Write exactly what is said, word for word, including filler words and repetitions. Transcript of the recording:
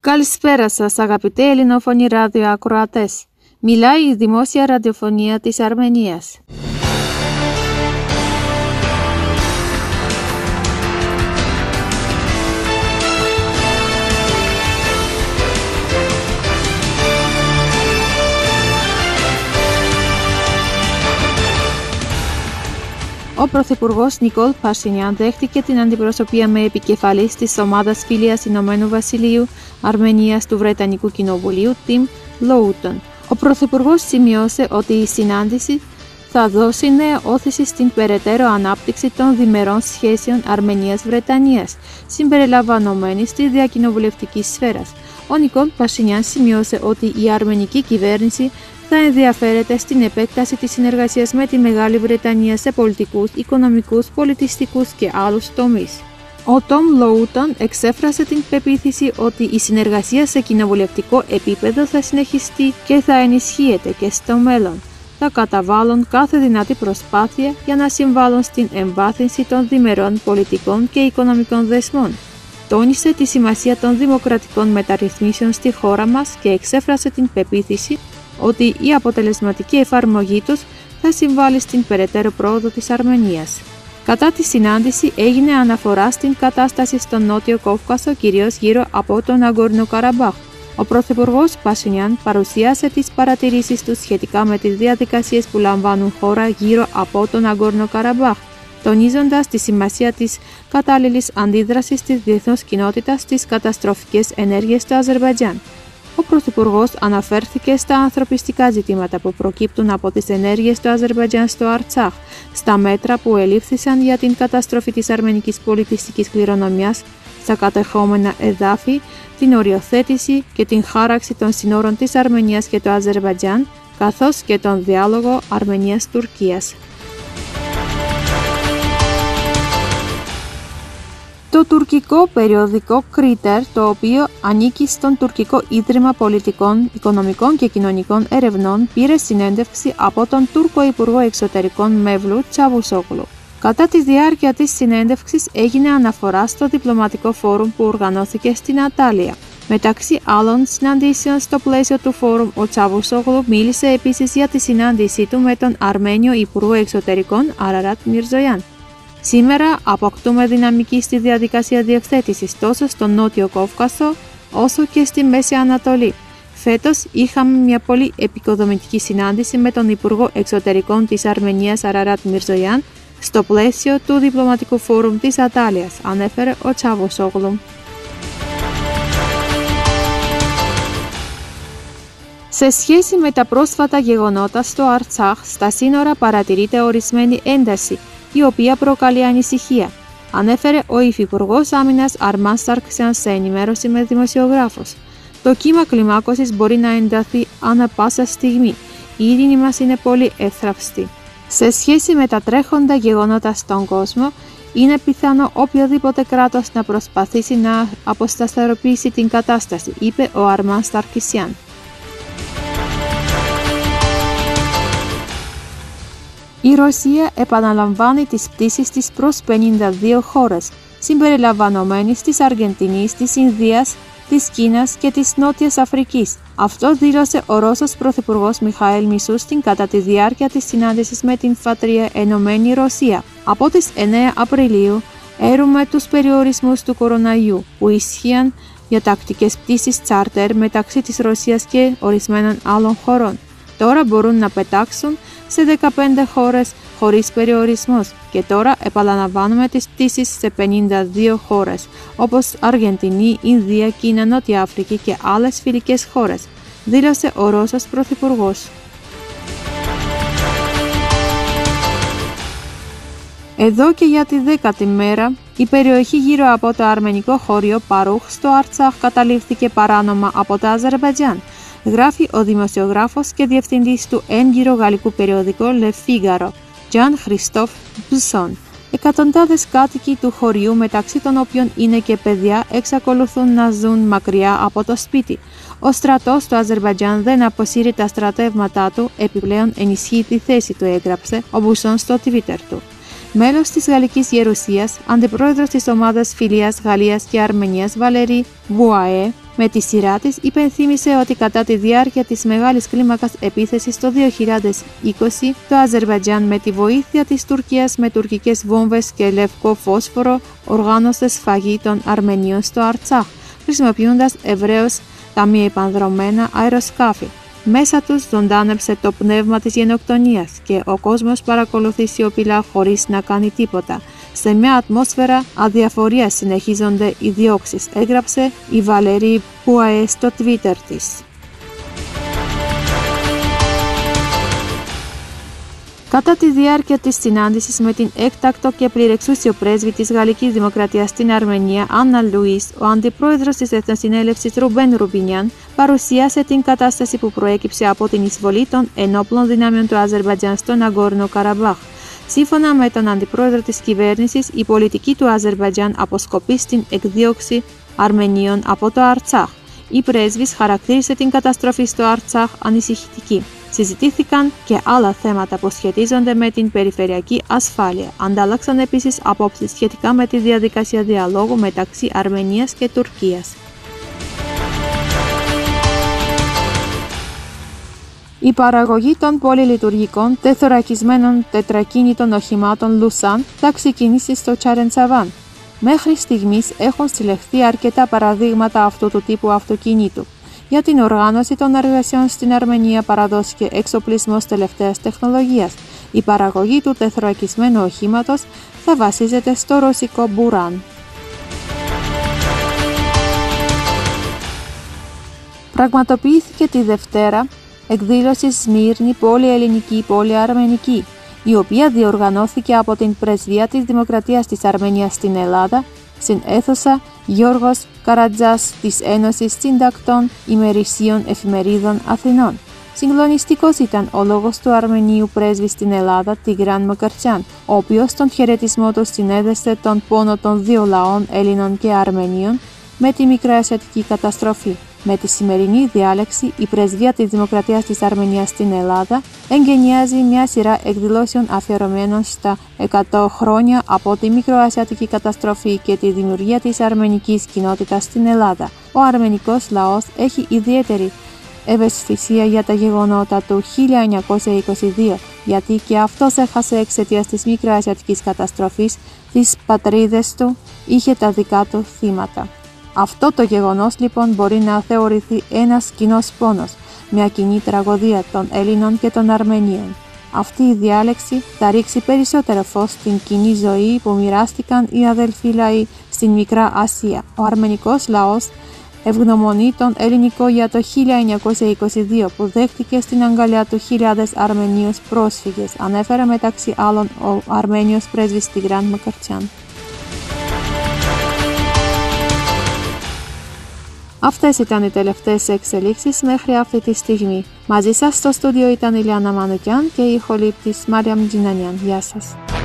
Καλησπέρα σας αγαπητοί ελληνόφωνοι ραδιοακροατές. Μιλάει η δημόσια ραδιοφωνία της Αρμενίας. Ο Πρωθυπουργός Νικόλ Πασινιάν δέχτηκε την αντιπροσωπεία με επικεφαλής της ομάδας φιλίας Ηνωμένου Βασιλείου Αρμενίας του Βρετανικού Κοινοβουλίου, Τιμ Λόουτον. Ο Πρωθυπουργός σημειώσε ότι η συνάντηση θα δώσει νέα όθηση στην περαιτέρω ανάπτυξη των διμερών σχέσεων Αρμενίας-Βρετανίας, συμπεριλαμβανομένης της διακοινοβουλευτικής σφαίρας. Ο Νικόλ Πασινιάν σημειώσε ότι η αρμενική κυβέρνηση θα ενδιαφέρεται στην επέκταση της συνεργασίας με τη Μεγάλη Βρετανία σε πολιτικούς, οικονομικούς, πολιτιστικούς και άλλους τομείς. Ο Τομ Λόουτον εξέφρασε την πεποίθηση ότι η συνεργασία σε κοινοβουλευτικό επίπεδο θα συνεχιστεί και θα ενισχύεται και στο μέλλον. Θα καταβάλουν κάθε δυνατή προσπάθεια για να συμβάλλουν στην εμβάθυνση των διμερών πολιτικών και οικονομικών δεσμών. Τόνισε τη σημασία των δημοκρατικών μεταρρυθμίσεων στη χώρα μας και εξέφρασε την πεποίθηση ότι η αποτελεσματική εφαρμογή τους θα συμβάλλει στην περαιτέρω πρόοδο της Αρμενίας. Κατά τη συνάντηση έγινε αναφορά στην κατάσταση στον Νότιο Καύκασο, κυρίως γύρω από τον Ναγκόρνο Καραμπάχ. Ο Πρωθυπουργός Πασινιάν παρουσίασε τις παρατηρήσεις του σχετικά με τις διαδικασίες που λαμβάνουν χώρα γύρω από τον Ναγκόρνο Καραμπάχ, τονίζοντας τη σημασία της κατάλληλης αντίδρασης της διεθνούς κοινότητας στις καταστροφικές ενέργειες στο Αζερμπαϊτζάν. Ο Πρωθυπουργός αναφέρθηκε στα ανθρωπιστικά ζητήματα που προκύπτουν από τις ενέργειες του Αζερμπαϊτζάν στο Αρτσάχ, στα μέτρα που ελήφθησαν για την καταστροφή της αρμενικής πολιτιστικής κληρονομιάς στα κατεχόμενα εδάφη, την οριοθέτηση και την χάραξη των συνόρων της Αρμενίας και του Αζερμπαϊτζάν, καθώς και τον διάλογο Αρμενίας-Τουρκίας. Το τουρκικό περιοδικό Κρίτερ, το οποίο ανήκει στον Τουρκικό Ίδρυμα Πολιτικών, Οικονομικών και Κοινωνικών Ερευνών, πήρε συνέντευξη από τον Τούρκο Υπουργό Εξωτερικών Μεύλου Τσαβουσόγλου. Κατά τη διάρκεια της συνέντευξης έγινε αναφορά στο διπλωματικό φόρουμ που οργανώθηκε στην Αντάλια. Μεταξύ άλλων συναντήσεων στο πλαίσιο του φόρουμ, ο Τσαβουσόγλου μίλησε επίσης για τη συνάντησή του με τον Αρμένιο Υπουργό Εξωτερικών Αραράτ Μιρζογιάν. Σήμερα αποκτούμε δυναμική στη διαδικασία διευθέτησης τόσο στον Νότιο Καύκασο όσο και στη Μέση Ανατολή. Φέτος είχαμε μια πολύ επικοδομητική συνάντηση με τον Υπουργό Εξωτερικών της Αρμενίας Αραράτ Μιρζογιάν στο πλαίσιο του διπλωματικού φόρουμ της Αντάλιας, ανέφερε ο Τσαβουσόγλου. Σε σχέση με τα πρόσφατα γεγονότα στο Αρτσάχ, στα σύνορα παρατηρείται ορισμένη ένταση, η οποία προκαλεί ανησυχία, ανέφερε ο Υφυπουργός Άμυνας Αρμάν Σαρκσιάν σε ενημέρωση με δημοσιογράφους. Το κύμα κλιμάκωσης μπορεί να ενταθεί ανά πάσα στιγμή. Η ειρήνη μας είναι πολύ εύθραυστη. Σε σχέση με τα τρέχοντα γεγονότα στον κόσμο, είναι πιθανό οποιοδήποτε κράτος να προσπαθήσει να αποσταθεροποιήσει την κατάσταση, είπε ο Αρμάν Σαρκσιάν. Η Ρωσία επαναλαμβάνει τις πτήσεις της προς πενήντα δύο χώρες, συμπεριλαμβανομένης της Αργεντινής, της Ινδίας, της Κίνας και της Νότιας Αφρικής. Αυτό δήλωσε ο Ρώσος Πρωθυπουργός Μιχαήλ Μισούστιν κατά τη διάρκεια της συνάντησης με την φάτρια Ενωμένη Ρωσία. Από τις εννέα Απριλίου έρουμε τους περιορισμούς του κοροναϊού που ισχύαν για τακτικές πτήσεις τσάρτερ μεταξύ της Ρωσίας και ορισμένων άλλων χωρών. Τώρα μπορούν να πετάξουν σε δεκαπέντε χώρες χωρίς περιορισμούς και τώρα επαναλαμβάνουμε τις πτήσεις σε πενήντα δύο χώρες όπως Αργεντινή, Ινδία, Κίνα, Νότια Αφρική και άλλες φιλικές χώρες, δήλωσε ο Ρώσος Πρωθυπουργός. Εδώ και για τη δέκατη μέρα, η περιοχή γύρω από το αρμενικό χώριο Παρούχ στο Αρτσάχ καταλήφθηκε παράνομα από το Αζερμπαϊτζάν, γράφει ο δημοσιογράφος και διευθυντής του έγκυρου γαλλικού περιοδικού Le Figaro, Jean Christophe Busson. Εκατοντάδες κάτοικοι του χωριού, μεταξύ των οποίων είναι και παιδιά, εξακολουθούν να ζουν μακριά από το σπίτι. Ο στρατός του Αζερμπαϊτζάν δεν αποσύρει τα στρατεύματά του, επιπλέον ενισχύει τη θέση του, έγραψε ο Busson στο Twitter του. Μέλος της Γαλλικής Γερουσίας, αντιπρόεδρος της ομάδας φιλίας Γαλλίας και Αρμενίας Βαλέρη Βουαέ, Με τη σειρά της υπενθύμησε ότι κατά τη διάρκεια της μεγάλης κλίμακας επίθεσης το δύο χιλιάδες είκοσι, το Αζερβαϊτζάν με τη βοήθεια της Τουρκίας με τουρκικές βόμβες και λευκό φόσφορο οργάνωσε σφαγή των Αρμενίων στο Αρτσάχ, χρησιμοποιώντας ευρέως ταμεία επανδρομένα αεροσκάφη. Μέσα τους ζωντάνεψε το πνεύμα της γενοκτονίας και ο κόσμος παρακολουθεί σιωπηλά χωρίς να κάνει τίποτα. Σε μια ατμόσφαιρα αδιαφορίας συνεχίζονται οι διώξεις, έγραψε η Βαλερή Πουαέ στο Twitter της. Κατά τη διάρκεια της συνάντησης με την έκτακτο και πληρεξούσιο πρέσβη της Γαλλικής Δημοκρατίας στην Αρμενία, Άννα Λουίς, ο αντιπρόεδρος της Εθνοσυνέλευσης Ρουμπέν Ρουμπινιάν παρουσίασε την κατάσταση που προέκυψε από την εισβολή των ενόπλων δυνάμεων του Αζερβαϊτζάν στο Ναγκόρνο Καραμπάχ. Σύμφωνα με τον αντιπρόεδρο της κυβέρνησης, η πολιτική του Αζερβαϊτζάν αποσκοπεί στην εκδίωξη Αρμενίων από το Αρτσάχ. Η πρέσβης χαρακτήρισε την καταστροφή στο Αρτσάχ ανησυχητική. Συζητήθηκαν και άλλα θέματα που σχετίζονται με την περιφερειακή ασφάλεια. Αντάλλαξαν επίσης απόψεις σχετικά με τη διαδικασία διαλόγου μεταξύ Αρμενίας και Τουρκίας. Η παραγωγή των πολυλειτουργικών τεθωρακισμένων τετρακίνητων οχημάτων Λουσάν θα ξεκινήσει στο Τσαρεντσαβάν. Μέχρι στιγμής έχουν συλλεχθεί αρκετά παραδείγματα αυτού του τύπου αυτοκινήτου. Για την οργάνωση των εργασιών στην Αρμενία παραδόθηκε εξοπλισμός τελευταίας τεχνολογίας. Η παραγωγή του τεθωρακισμένου οχήματος θα βασίζεται στο ρωσικό Μπουράν. Πραγματοποιήθηκε τη Δευτέρα εκδήλωση Σμύρνη Πολυελληνική Πολυαρμενική, η οποία διοργανώθηκε από την Πρεσβεία της Δημοκρατίας της Αρμενίας στην Ελλάδα, στην αίθουσα Γιώργος Καρατζάς της Ένωσης Συντακτών Ημερησίων Εφημερίδων Αθηνών. Συγκλονιστικός ήταν ο λόγος του Αρμενίου πρέσβη στην Ελλάδα, Τιγράν Μοκαρτσιάν, ο οποίος στον χαιρετισμό του συνέδεσε τον πόνο των δύο λαών Έλληνων και Αρμενίων με τη μικρασιατική καταστροφή. Με τη σημερινή διάλεξη, η Πρεσβεία της Δημοκρατίας της Αρμενίας στην Ελλάδα εγκαινιάζει μια σειρά εκδηλώσεων αφιερωμένων στα εκατό χρόνια από τη μικροασιατική καταστροφή και τη δημιουργία της αρμενικής κοινότητας στην Ελλάδα. Ο αρμενικός λαός έχει ιδιαίτερη ευαισθησία για τα γεγονότα του χίλια εννιακόσια είκοσι δύο, γιατί και αυτός έχασε εξαιτίας της μικροασιατικής καταστροφής τις πατρίδες του, είχε τα δικά του θύματα. Αυτό το γεγονός λοιπόν μπορεί να θεωρηθεί ένας κοινός πόνος, μια κοινή τραγωδία των Ελλήνων και των Αρμενίων. Αυτή η διάλεξη θα ρίξει περισσότερο φως στην κοινή ζωή που μοιράστηκαν οι αδελφοί λαοί στην Μικρά Ασία. Ο αρμενικός λαός ευγνωμονεί τον ελληνικό για το χίλια εννιακόσια είκοσι δύο που δέχτηκε στην αγκαλιά του χιλιάδες Αρμενίους πρόσφυγες, ανέφερε μεταξύ άλλων ο Αρμένιος πρέσβης Τιγράν Μοκαρτσιάν. Αυτές ήταν οι τελευταίες εξελίξεις μέχρι αυτή τη στιγμή. Μαζί σας στο στούντιο ήταν η Λιάνα Μανουκιάν και η ηχολήπτης Μαριάμ Τζινανιάν. Γεια σας.